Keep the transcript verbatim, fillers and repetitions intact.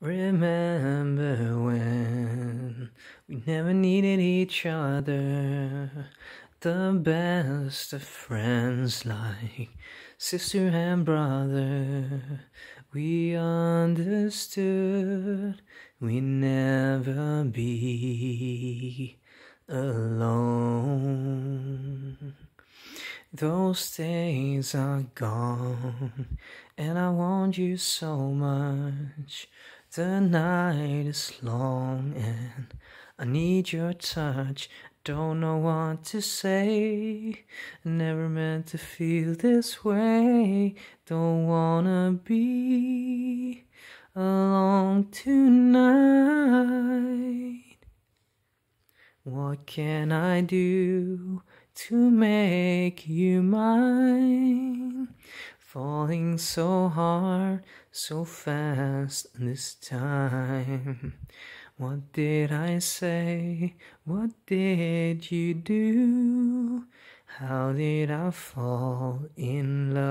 Remember when we never needed each other, the best of friends like sister and brother. We understood we'd never be alone. Those days are gone, and I want you so much. The night is long, and I need your touch. Don't know what to say. Never meant to feel this way. Don't wanna be alone tonight. What can I do to make you mine? Falling so hard, so fast this time. What did I say? What did you do? How did I fall in love?